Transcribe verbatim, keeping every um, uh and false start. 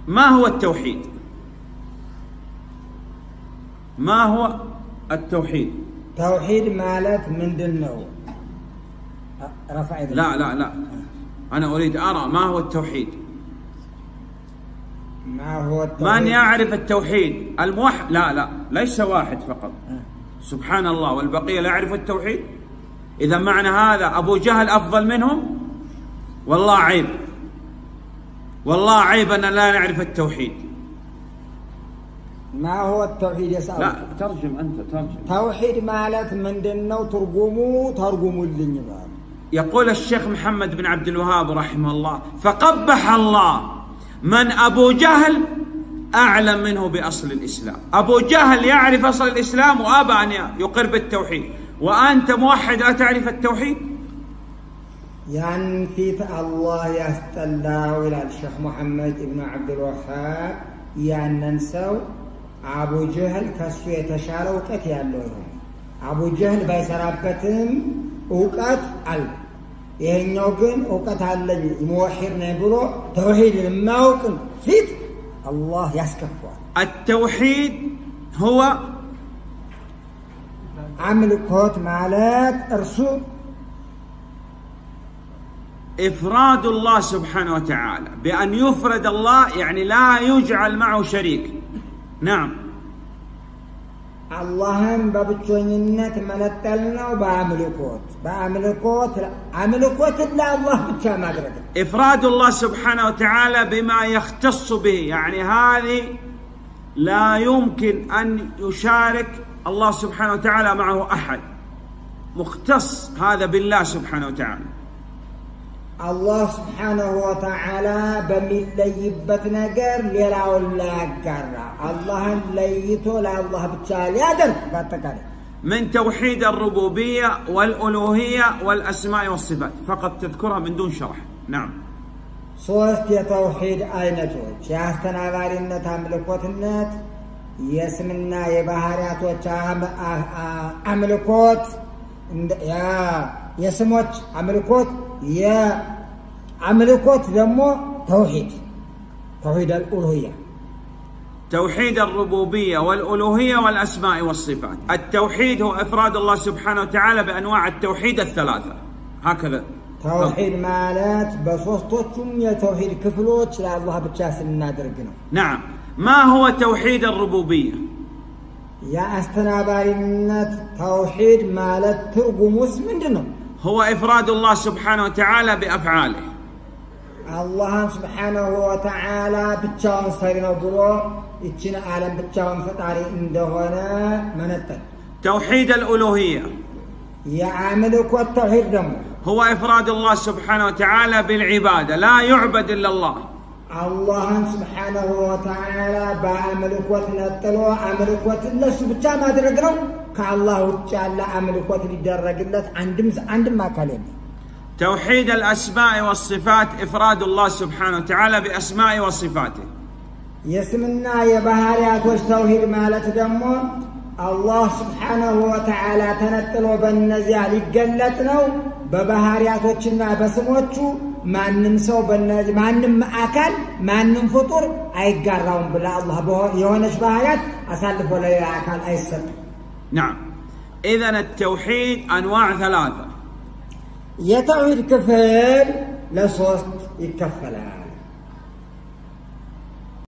ما هو التوحيد؟ ما هو التوحيد؟ توحيد مالت من دنو رفع يدك. لا لا لا أنا أريد أرى ما هو التوحيد. ما هو التوحيد؟ من يعرف التوحيد الموحد؟ لا لا ليس واحد فقط، سبحان الله، والبقية لا يعرف التوحيد. إذا معنى هذا أبو جهل أفضل منهم؟ والله عيب، والله عيب أن لا نعرف التوحيد. ما هو التوحيد يسأل؟ لا ترجم أنت، ترجم. توحيد مالت من دنو ترجموا ترجموا اللي يقول الشيخ محمد بن عبد الوهاب رحمه الله: فقبح الله من أبو جهل أعلم منه بأصل الإسلام. أبو جهل يعرف أصل الإسلام وأبى أن يقر بالتوحيد، وأنت موحد لا تعرف التوحيد. يعني في الله يستلا إلى الشيخ محمد بن عبد الوهاب يعني ننسوا أبو جهل كسو يتشال وقت يالله أبو جهل بيسرابتهم وقت ال ይሄኛው ግን ወቀት አለኝ ሙወሂድ ነኝ ብሎ ተውሂድን ማውቅን ፊት الله ያስከፋል። التوحيد هو አምልኮት ማለት እርሱ إفراد الله سبحانه وتعالى، بأن يفرد الله يعني لا يجعل معه شريك. نعم. اللهم بابتشونينات منتلنا وبعملكوت بعملكوت عملكوت إلا الله بتشا ما قدر. إفراد الله سبحانه وتعالى بما يختص به، يعني هذه لا يمكن أن يشارك الله سبحانه وتعالى معه أحد، مختص هذا بالله سبحانه وتعالى. الله سبحانه وتعالى بمليبت نجر ليلا ولا جرا الله ليتو لا الله بتشال يادر باتكاري. من توحيد الربوبية والألوهية والأسماء والصفات فقط تذكرها من دون شرح. نعم. صوت توحيد أينتوش ياستنا غارينة أملكوتنات يسمنا يبهارات وشام أملكوت يا يسموت أملكوت يا أملكوت دمو توحيد توحيد الألوهية، توحيد الربوبية والألوهية والأسماء والصفات. التوحيد هو إفراد الله سبحانه وتعالى بأنواع التوحيد الثلاثة. هكذا توحيد مالات بصوصتكم يا توحيد كفلوت لا الله بتشاس النادرقنا. نعم. ما هو توحيد الربوبية؟ يا استنابارينات توحيد مالت ترقموس من دنو هو إفراد الله سبحانه وتعالى بأفعاله. الله سبحانه وتعالى بتشاون صيرنا برو يتشنا عالم بتشاون فطاري اندهونا منتل. توحيد الألوهية يا عاملك والتوحيد دمو هو إفراد الله سبحانه وتعالى بالعبادة، لا يعبد إلا الله. الله سبحانه وتعالى بعملك وتنطلو عملك وتلش بتشا ما درغنو كالله وتعالى عملك وتدرجلت عندم عندم ما كلام. توحيد الأسماء والصفات إفراد الله سبحانه وتعالى بأسماء وصفاته. يسمنا يا بهاريات توحيد مالت دمو الله سبحانه وتعالى تنطلو بالنزيا ليقلتنو ببهارياتوچنا بسموچو ማንም ሰው በእነዚህ ማንም አካል ማንም ፍጡር አይጋራውም ብላ አላህ የሆነች ባህሪያት አሳልፎ ለሌላ አካል አይሰጥም። نعم. إذا التوحيد أنواع ثلاثة. የተውሂድ ክፍል ለሶስት ይከፈላል።